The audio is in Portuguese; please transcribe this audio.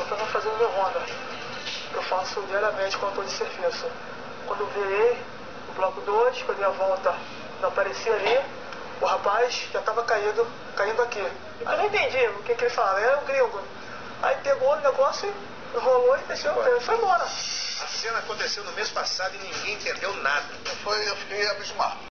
estava fazendo meu ronda. Eu faço diariamente quando estou de serviço. Quando eu virei no bloco 2, quando eu dei a volta, não aparecia ali, o rapaz já estava caindo aqui. Eu não entendi o que ele falava, era um gringo. Aí pegou o negócio, enrolou e desceu, foi embora. A cena aconteceu no mês passado e ninguém entendeu nada. Eu fiquei abismado.